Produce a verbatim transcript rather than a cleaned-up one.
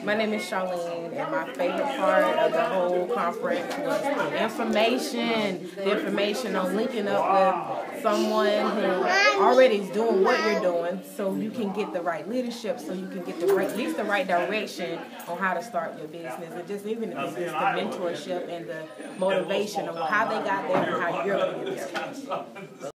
My name is Charlene, and my favorite part of the whole conference was the information, the information on linking up with someone who already is doing what you're doing, so you can get the right leadership, so you can get the right, at least the right direction on how to start your business, and just even if it's just the mentorship and the motivation of how they got there and how you're going to get there.